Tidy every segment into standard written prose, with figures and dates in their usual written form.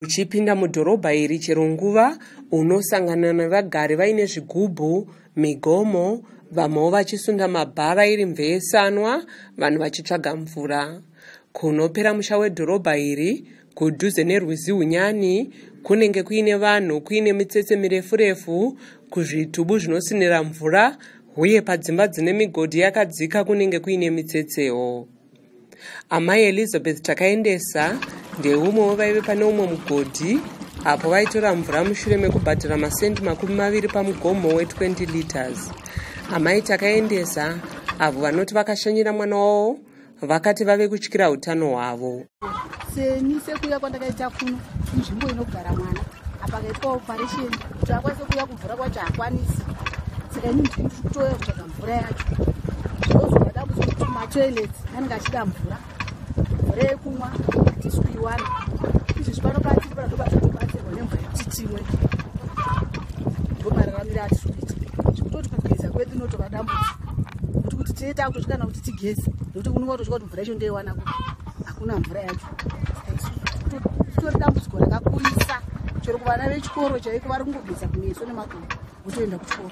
Uchipinda mudhorobha iri chero nguva unosangana navagari vaine zvigubhu, migomo, vamwewo vachisunda mabhara iri mveesanwa, vanhu vachitsvaga mvura. Kunopera musha wedhorobha iri, kudhuze nerwizi Hunyani, kunenge kuine vanhu, kuine mitsetse mirefu-refu, kuzvitubu zvinosinira mvura, uye padzimba dzine migodhi yakadzika kunenge kuine mitsetsewo. Amai Elizabeth Takaendesa ndeumwewo vaive pane umwe mugodhi apo vaitora mvura mushure mekubhadhara masendi 20 pamugomo we20 liters. Amai Takaendesa avo vanoti vakashanyira mwana wavo vakati vave kutyira utano hwavo. Seni sekuya kwandakaita kuno nzvimbo inogara mwana apa kaitwa operation kuti akwanise kuya kumvura kwacho hakwanisi, saka ini ndiri kutoya kutsvaga mvura yacho. Zvinozoda kuti matoilets anenge achida mvura yekumwa hatisi kuiwana. Izvi panobatiri panobatirwa nemvura yetitimwe ndomararamire hatisi kuita zvekutoti kugeza kwedu inotoka dambudziko kuti tiita kutosvikana kuti tigeze nekuti unenge watosvika kuti mvura yacho ndoiwana kuti hakuna mvura yacho. Titori dambudziko rakakurisa chero kuvana vechikoro chaiko vari kungogeza kumeso nemakumbo votoenda kuchikoro.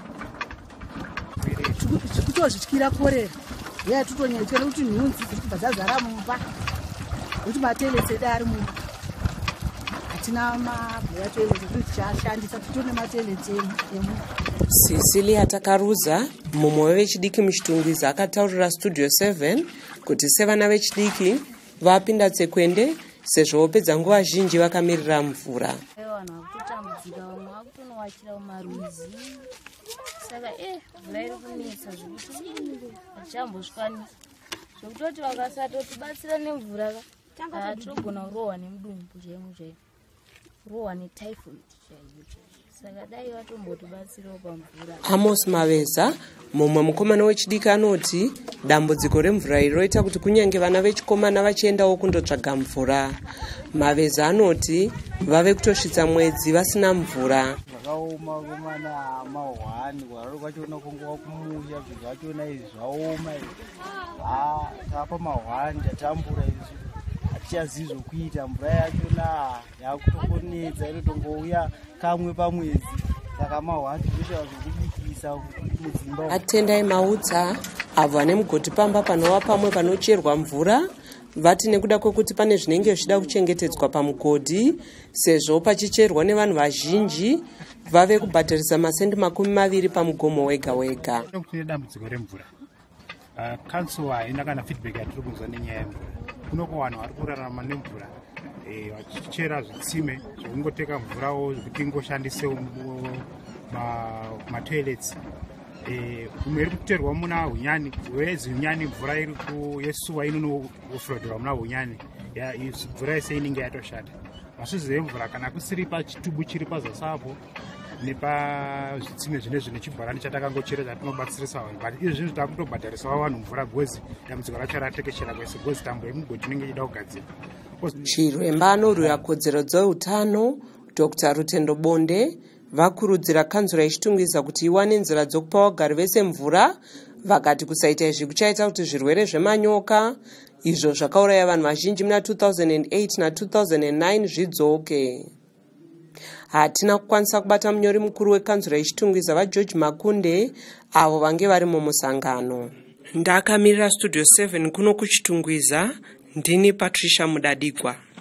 Kutozvityira korera yaya tutonyaityira nekuti nhunzi dziri kubva dzazara mumba kuti matoilets edu ari mumba hatina mabhuya toilets kuti tichashandisa titone matoilets emumba. Cecilia Takaruza, mumwe wevechidiki muchitungwiza, akataurira Studio 7 kuti sevana vechidiki vapinda tsekwende sezvo vopedza nguva zhinji vakamirira mvura. Vanhu vakutotambudzika, vamwe vakutonowachira mumarwizi, saka mvura iri kunetsa zvekuti hatichambosvikani zvekutoti vakasatotibatsira nemvura tinogona kurohwa nemudumbu chaimo chaimo, kurohwa netyphoid chaimo. Saka dai vatombotibatsirawo pamvura. Amos Maveza, mumwe mukomana wechidiki, anoti dambudziko remvura iri roita kuti kunyange vana vechikomana vachiendawo kundotsvaga mvura. Maveza anoti vave kutosvitsa mwedzi vasina mvura. Zvakaoma komana mahwani kwararo kwachona kungowa kumusha zvinhu zvachona izvi zvaoma izvi. Tapa mahwani tatambura izvi hatichazivi zvokuita. Mvura yachona yakutongonetsa inotongouya kamwe pamwedzi, saka mahwani zvoita zvokubikisa mudzimba. Atendai Mautsa avo vane mugodhi pamba panova pamwe panocherwa mvura vati nekuda kwekuti pane zvinenge zvichida kuchengetedzwa pamugodhi sezvo pachicherwa nevanhu vazhinji vave kubhadharisa masendi 20 pamugomo wega wega. Kune dambudziko remvura, council haina kana feedback yatiri kunzwa nenyaya yemvura. Kunoko vanhu vari kurarama nemvura vachichera zvitsime zvokungoteka mvurawo kuti ingoshandisewo matoilets. Umwe iri kuterwa muna Hunyani, wezi Hunyani mvura iri yesuwa inonofrodherwa muna Hunyani, mvura yese inenge yatoshata. Masvizi emvura kana kusiri pachitubu chiri pazasi apo nepazvitsime zvinezvi nechibhorani chatakangochera chatinobatsirisa vanhu, but izvi zvinhu takutobhadharisawo vanhu mvura gwozi. Dambudziko racho ratekeshera kwese gwozi, tambo yemugodhi inenge ichida kugadzirwa. Chiremba anorwira kodzero dzeutano Dr. Rutendo Bonde vakurudzira kanzura yechitungwiza kuti iwane nzira dzokupa vagari vese mvura, vakati kusaita izvi kuchaita kuti zvirwere zvemanyoka izvo zvakauraya vanhu vazhinji muna 2008 na2009 zvidzoke. Hatina kukwanisa kubata munyori mukuru wekanzura yechitungwiza vaGeorge Makunde avo vange vari mumusangano. Ndakamirira Studio 7 kuno kuchitungwiza, ndini Patricia Mudadigwa.